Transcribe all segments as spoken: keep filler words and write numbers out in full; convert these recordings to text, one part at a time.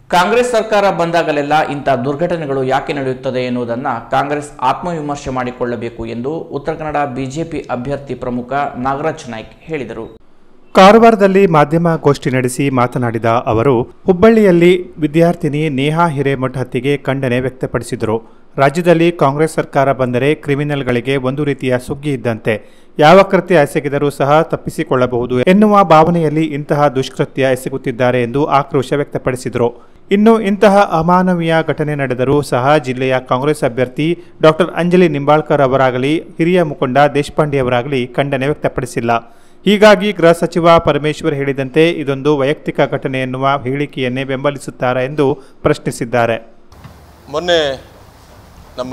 ಕಾಂಗ್ರೆಸ್ ಸರ್ಕಾರ ಬಂದಾಗಲೆಲ್ಲ ಇಂಥ ದುರ್ಘಟನೆಗಳು ಯಾಕೆ ನಡೆಯುತ್ತದೆ ಎನ್ನುವುದನ್ನು ಕಾಂಗ್ರೆಸ್ ಆತ್ಮವಿಮರ್ಶೆ ಮಾಡಿಕೊಳ್ಳಬೇಕು ಎಂದು ಉತ್ತರ ಕನ್ನಡ ಬಿಜೆಪಿ ಅಭ್ಯರ್ಥಿ ಪ್ರಮುಖ ನಾಗರಾಜ್ ನಾಯ್ಕ್ ಹೇಳಿದರು. ಕಾರವಾರದಲ್ಲಿ ಮಾಧ್ಯಮ ಗೋಷ್ಠಿ ನಡೆಸಿ ಮಾತನಾಡಿದ ಅವರು ಹುಬ್ಬಳ್ಳಿಯಲ್ಲಿ ವಿದ್ಯಾರ್ಥಿನಿ ನೇಹಾ ಹಿರೇಮಠ್ ಹತ್ಯೆಗೆ ಖಂಡನೆ ವ್ಯಕ್ತಪಡಿಸಿದರು. ರಾಜ್ಯದಲ್ಲಿ ಕಾಂಗ್ರೆಸ್ ಸರ್ಕಾರ ಬಂದರೆ ಕ್ರಿಮಿನಲ್ಗಳಿಗೆ ಒಂದು ರೀತಿಯ ಸುಗ್ಗಿ ಇದ್ದಂತೆ, ಯಾವ ಕೃತ್ಯ ಎಸಗಿದರೂ ಸಹ ತಪ್ಪಿಸಿಕೊಳ್ಳಬಹುದು ಎನ್ನುವ ಭಾವನೆಯಲ್ಲಿ ಇಂತಹ ದುಷ್ಕೃತ್ಯ ಎಸಗುತ್ತಿದ್ದಾರೆ ಎಂದು ಆಕ್ರೋಶ ವ್ಯಕ್ತಪಡಿಸಿದರು. ಇನ್ನು ಇಂತಹ ಅಮಾನವೀಯ ಘಟನೆ ನಡೆದರೂ ಸಹ ಜಿಲ್ಲೆಯ ಕಾಂಗ್ರೆಸ್ ಅಭ್ಯರ್ಥಿ ಡಾಕ್ಟರ್ ಅಂಜಲಿ ನಿಂಬಾಳ್ಕರ್ ಅವರಾಗಲಿ ಹಿರಿಯ ಮುಖಂಡ ದೇಶಪಾಂಡೆ ಅವರಾಗಲಿ ಖಂಡನೆ ವ್ಯಕ್ತಪಡಿಸಿಲ್ಲ. ಹೀಗಾಗಿ ಗೃಹ ಸಚಿವ ಪರಮೇಶ್ವರ್ ಹೇಳಿದಂತೆ ಇದೊಂದು ವೈಯಕ್ತಿಕ ಘಟನೆ ಎನ್ನುವ ಹೇಳಿಕೆಯನ್ನೇ ಬೆಂಬಲಿಸುತ್ತಾರೆ ಎಂದು ಪ್ರಶ್ನಿಸಿದ್ದಾರೆ. ಮೊನ್ನೆ ನಮ್ಮ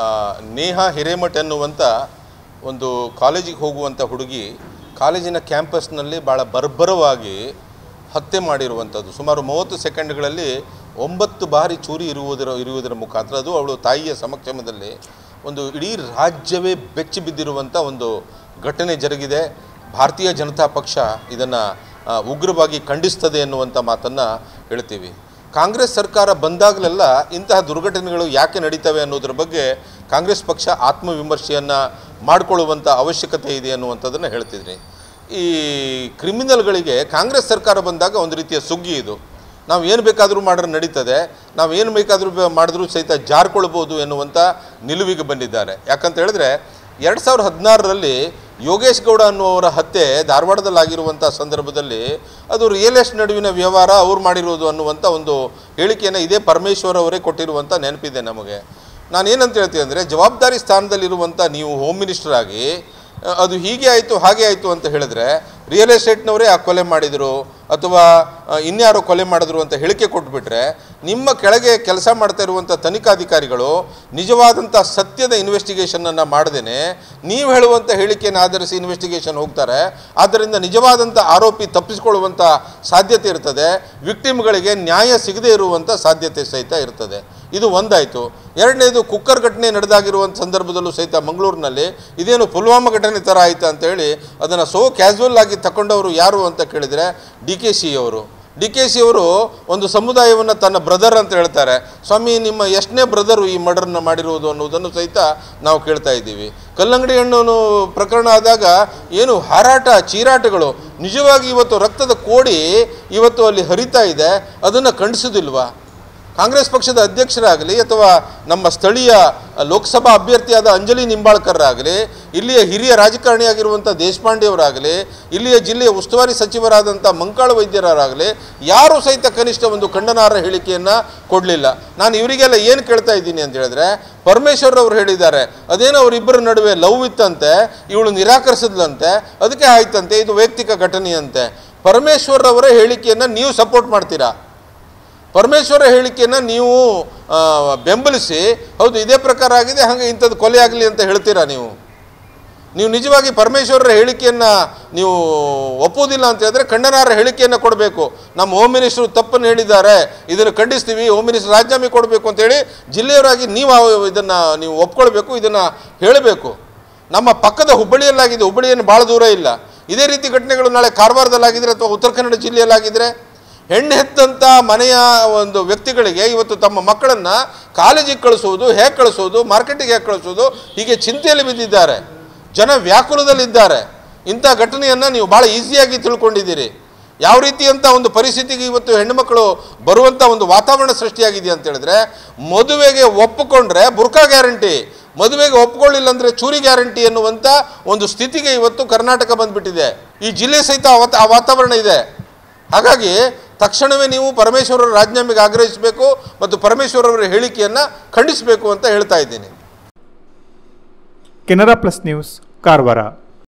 ನೇಹಾ ಹಿರೇಮಠ್ ಎನ್ನುವಂಥ ಒಂದು ಕಾಲೇಜಿಗೆ ಹೋಗುವಂಥ ಹುಡುಗಿ ಕಾಲೇಜಿನ ಕ್ಯಾಂಪಸ್ನಲ್ಲಿ ಭಾಳ ಬರ್ಬರವಾಗಿ ಹತ್ಯೆ ಮಾಡಿರುವಂಥದ್ದು. ಸುಮಾರು ಮೂವತ್ತು ಸೆಕೆಂಡ್ಗಳಲ್ಲಿ ಒಂಬತ್ತು ಬಾರಿ ಚೂರಿ ಇರುವುದರ ಇರುವುದರ ಮುಖಾಂತರ ಅದು ಅವಳು ತಾಯಿಯ ಸಮಕ್ಷಮದಲ್ಲಿ ಒಂದು ಇಡೀ ರಾಜ್ಯವೇ ಬೆಚ್ಚಿ ಬಿದ್ದಿರುವಂಥ ಒಂದು ಘಟನೆ ಜರುಗಿದೆ. ಭಾರತೀಯ ಜನತಾ ಪಕ್ಷ ಇದನ್ನು ಉಗ್ರವಾಗಿ ಖಂಡಿಸ್ತದೆ ಎನ್ನುವಂಥ ಮಾತನ್ನು ಹೇಳ್ತೀವಿ. ಕಾಂಗ್ರೆಸ್ ಸರ್ಕಾರ ಬಂದಾಗಲೆಲ್ಲ ಇಂತಹ ದುರ್ಘಟನೆಗಳು ಯಾಕೆ ನಡೀತವೆ ಅನ್ನೋದ್ರ ಬಗ್ಗೆ ಕಾಂಗ್ರೆಸ್ ಪಕ್ಷ ಆತ್ಮವಿಮರ್ಶೆಯನ್ನು ಮಾಡಿಕೊಳ್ಳುವಂಥ ಅವಶ್ಯಕತೆ ಇದೆ ಅನ್ನುವಂಥದ್ದನ್ನು ಹೇಳ್ತಿದ್ರಿ. ಈ ಕ್ರಿಮಿನಲ್ಗಳಿಗೆ ಕಾಂಗ್ರೆಸ್ ಸರ್ಕಾರ ಬಂದಾಗ ಒಂದು ರೀತಿಯ ಸುಗ್ಗಿ ಇದು. ನಾವು ಏನು ಬೇಕಾದರೂ ಮಾಡಿದ್ರೆ ನಡೀತದೆ, ನಾವು ಏನು ಬೇಕಾದರೂ ಮಾಡಿದ್ರೂ ಸಹಿತ ಜಾರ್ಕೊಳ್ಬೋದು ಎನ್ನುವಂಥ ನಿಲುವಿಗೆ ಬಂದಿದ್ದಾರೆ. ಯಾಕಂತ ಹೇಳಿದ್ರೆ ಎರಡು ಸಾವಿರದ ಹದಿನಾರರಲ್ಲಿ ಯೋಗೇಶ್ ಗೌಡ ಅನ್ನುವರ ಹತ್ಯೆ ಧಾರವಾಡದಲ್ಲಾಗಿರುವಂಥ ಸಂದರ್ಭದಲ್ಲಿ ಅದು ರಿಯಲ್ ಎಸ್ಟೇಟ್ ನಡುವಿನ ವ್ಯವಹಾರ ಅವ್ರು ಮಾಡಿರೋದು ಅನ್ನುವಂಥ ಒಂದು ಹೇಳಿಕೆಯನ್ನು ಇದೇ ಪರಮೇಶ್ವರ್ ಅವರೇ ಕೊಟ್ಟಿರುವಂಥ ನೆನಪಿದೆ ನಮಗೆ. ನಾನೇನಂತ ಹೇಳ್ತೀನಿ ಅಂದರೆ, ಜವಾಬ್ದಾರಿ ಸ್ಥಾನದಲ್ಲಿರುವಂಥ ನೀವು ಹೋಮ್ ಮಿನಿಸ್ಟರ್ ಆಗಿ ಅದು ಹೀಗೆ ಆಯಿತು ಹಾಗೆ ಆಯಿತು ಅಂತ ಹೇಳಿದ್ರೆ ರಿಯಲ್ ಎಸ್ಟೇಟ್ನವರೇ ಆ ಕೊಲೆ ಮಾಡಿದರು ಅಥವಾ ಇನ್ಯಾರೋ ಕೊಲೆ ಮಾಡಿದ್ರು ಅಂತ ಹೇಳಿಕೆ ಕೊಟ್ಬಿಟ್ರೆ ನಿಮ್ಮ ಕೆಳಗೆ ಕೆಲಸ ಮಾಡ್ತಾ ಇರುವಂಥ ತನಿಖಾಧಿಕಾರಿಗಳು ನಿಜವಾದಂಥ ಸತ್ಯದ ಇನ್ವೆಸ್ಟಿಗೇಷನನ್ನು ಮಾಡದೇನೆ ನೀವು ಹೇಳುವಂಥ ಹೇಳಿಕೆಯನ್ನು ಆಧರಿಸಿ ಇನ್ವೆಸ್ಟಿಗೇಷನ್ ಹೋಗ್ತಾರೆ. ಆದ್ದರಿಂದ ನಿಜವಾದಂಥ ಆರೋಪಿ ತಪ್ಪಿಸಿಕೊಳ್ಳುವಂಥ ಸಾಧ್ಯತೆ ಇರ್ತದೆ, ವಿಕ್ಟಿಮ್ಗಳಿಗೆ ನ್ಯಾಯ ಸಿಗದೇ ಇರುವಂಥ ಸಾಧ್ಯತೆ ಸಹಿತ ಇರ್ತದೆ. ಇದು ಒಂದಾಯಿತು. ಎರಡನೇದು, ಕುಕ್ಕರ್ ಘಟನೆ ನಡೆದಾಗಿರುವಂಥ ಸಂದರ್ಭದಲ್ಲೂ ಸಹಿತ ಮಂಗಳೂರಿನಲ್ಲಿ ಇದೇನು ಪುಲ್ವಾಮಾ ಘಟನೆ ಥರ ಆಯಿತು ಅಂತೇಳಿ ಅದನ್ನು ಸೋ ಕ್ಯಾಶುವಲ್ ಆಗಿ ತಗೊಂಡವರು ಯಾರು ಅಂತ ಕೇಳಿದರೆ ಡಿ ಕೆ ಸಿ ಅವರು. ಡಿ ಕೆ ಸಿ ಅವರು ಒಂದು ಸಮುದಾಯವನ್ನು ತನ್ನ ಬ್ರದರ್ ಅಂತ ಹೇಳ್ತಾರೆ. ಸ್ವಾಮಿ, ನಿಮ್ಮ ಎಷ್ಟನೇ ಬ್ರದರು ಈ ಮರ್ಡರ್ನ ಮಾಡಿರುವುದು ಅನ್ನೋದನ್ನು ಸಹಿತ ನಾವು ಕೇಳ್ತಾ ಇದ್ದೀವಿ. ಕಲ್ಲಂಗಡಿ ಹಣ್ಣು ಪ್ರಕರಣ ಆದಾಗ ಏನು ಹಾರಾಟ ಚೀರಾಟಗಳು, ನಿಜವಾಗಿ ಇವತ್ತು ರಕ್ತದ ಕೋಡಿ ಇವತ್ತು ಅಲ್ಲಿ ಹರಿತಾ ಇದೆ, ಅದನ್ನು ಖಂಡಿಸೋದಿಲ್ವಾ? ಕಾಂಗ್ರೆಸ್ ಪಕ್ಷದ ಅಧ್ಯಕ್ಷರಾಗಲಿ ಅಥವಾ ನಮ್ಮ ಸ್ಥಳೀಯ ಲೋಕಸಭಾ ಅಭ್ಯರ್ಥಿಯಾದ ಅಂಜಲಿ ನಿಂಬಾಳ್ಕರ್ ಆಗಲಿ, ಇಲ್ಲಿಯ ಹಿರಿಯ ರಾಜಕಾರಣಿಯಾಗಿರುವಂಥ ದೇಶಪಾಂಡೆ ಅವರಾಗಲಿ, ಇಲ್ಲಿಯ ಜಿಲ್ಲೆಯ ಉಸ್ತುವಾರಿ ಸಚಿವರಾದಂಥ ಮಂಕಾಳ ವೈದ್ಯರಾಗಲಿ ಯಾರೂ ಸಹಿತ ಕನಿಷ್ಠ ಒಂದು ಖಂಡನಾರ್ಹ ಹೇಳಿಕೆಯನ್ನು ಕೊಡಲಿಲ್ಲ. ನಾನು ಇವರಿಗೆಲ್ಲ ಏನು ಕೇಳ್ತಾ ಇದ್ದೀನಿ ಅಂತ ಹೇಳಿದ್ರೆ, ಪರಮೇಶ್ವರ್ ಅವರು ಹೇಳಿದ್ದಾರೆ ಅದೇನೋ ಅವರಿಬ್ಬರ ನಡುವೆ ಲವ್ ಇತ್ತಂತೆ, ಇವಳು ನಿರಾಕರಿಸಿದ್ಲಂತೆ, ಅದಕ್ಕೆ ಆಯ್ತಂತೆ, ಇದು ವೈಯಕ್ತಿಕ ಘಟನೆಯಂತೆ. ಪರಮೇಶ್ವರ್ ಅವರ ಹೇಳಿಕೆಯನ್ನು ನೀವು ಸಪೋರ್ಟ್ ಮಾಡ್ತೀರಾ? ಪರಮೇಶ್ವರ ಹೇಳಿಕೆಯನ್ನು ನೀವು ಬೆಂಬಲಿಸಿ ಹೌದು ಇದೇ ಪ್ರಕಾರ ಆಗಿದೆ ಹಾಗೆ ಇಂಥದ್ದು ಕೊಲೆ ಆಗಲಿ ಅಂತ ಹೇಳ್ತೀರಾ? ನೀವು ನೀವು ನಿಜವಾಗಿ ಪರಮೇಶ್ವರರ ಹೇಳಿಕೆಯನ್ನು ನೀವು ಒಪ್ಪುವುದಿಲ್ಲ ಅಂತ ಹೇಳಿದ್ರೆ ಖಂಡನಾರ್ಹ ಹೇಳಿಕೆಯನ್ನು ಕೊಡಬೇಕು. ನಮ್ಮ ಹೋಮ್ ಮಿನಿಸ್ಟ್ರು ತಪ್ಪನ್ನು ಹೇಳಿದ್ದಾರೆ, ಇದನ್ನು ಖಂಡಿಸ್ತೀವಿ, ಹೋಮ್ ಮಿನಿಸ್ಟರ್ ರಾಜೀನಾಮೆ ಕೊಡಬೇಕು ಅಂತೇಳಿ ಜಿಲ್ಲೆಯವರಾಗಿ ನೀವು ಇದನ್ನು ನೀವು ಒಪ್ಕೊಳ್ಬೇಕು, ಇದನ್ನು ಹೇಳಬೇಕು. ನಮ್ಮ ಪಕ್ಕದ ಹುಬ್ಬಳ್ಳಿಯಲ್ಲಾಗಿದೆ, ಹುಬ್ಬಳ್ಳಿಯನ್ನು ಭಾಳ ದೂರ ಇಲ್ಲ. ಇದೇ ರೀತಿ ಘಟನೆಗಳು ನಾಳೆ ಕಾರವಾರದಲ್ಲಾಗಿದ್ದರೆ ಅಥವಾ ಉತ್ತರ ಕನ್ನಡ ಜಿಲ್ಲೆಯಲ್ಲಾಗಿದ್ದರೆ ಹೆಣ್ಣು ಹೆತ್ತಂಥ ಮನೆಯ ಒಂದು ವ್ಯಕ್ತಿಗಳಿಗೆ ಇವತ್ತು ತಮ್ಮ ಮಕ್ಕಳನ್ನು ಕಾಲೇಜಿಗೆ ಕಳಿಸೋದು, ಹೇಗೆ ಕಳಿಸೋದು, ಮಾರ್ಕೆಟಿಗೆ ಹೇಗೆ ಕಳಿಸೋದು, ಹೀಗೆ ಚಿಂತೆಯಲ್ಲಿ ಬಿದ್ದಿದ್ದಾರೆ. ಜನ ವ್ಯಾಕುಲದಲ್ಲಿದ್ದಾರೆ. ಇಂಥ ಘಟನೆಯನ್ನು ನೀವು ಭಾಳ ಈಸಿಯಾಗಿ ತಿಳ್ಕೊಂಡಿದ್ದೀರಿ. ಯಾವ ರೀತಿಯಂಥ ಒಂದು ಪರಿಸ್ಥಿತಿಗೆ ಇವತ್ತು ಹೆಣ್ಣುಮಕ್ಕಳು ಬರುವಂಥ ಒಂದು ವಾತಾವರಣ ಸೃಷ್ಟಿಯಾಗಿದೆ ಅಂತ ಹೇಳಿದ್ರೆ, ಮದುವೆಗೆ ಒಪ್ಪಿಕೊಂಡ್ರೆ ಬುರ್ಕಾ ಗ್ಯಾರಂಟಿ, ಮದುವೆಗೆ ಒಪ್ಕೊಳ್ಳಿಲ್ಲ ಅಂದರೆ ಚೂರಿ ಗ್ಯಾರಂಟಿ ಎನ್ನುವಂಥ ಒಂದು ಸ್ಥಿತಿಗೆ ಇವತ್ತು ಕರ್ನಾಟಕ ಬಂದುಬಿಟ್ಟಿದೆ. ಈ ಜಿಲ್ಲೆ ಸಹಿತ ಆ ವಾತಾವರಣ ಇದೆ. ಹಾಗಾಗಿ ತಕ್ಷಣವೇ ನೀವು ಪರಮೇಶ್ವರರ ರಾಜೀನಾಮೆಗೆ ಆಗ್ರಹಿಸಬೇಕು ಮತ್ತು ಪರಮೇಶ್ವರರ ಹೇಳಿಕೆಯನ್ನು ಖಂಡಿಸಬೇಕು ಅಂತ ಹೇಳ್ತಾ ಇದ್ದೀನಿ. Canara plus news, Karwar.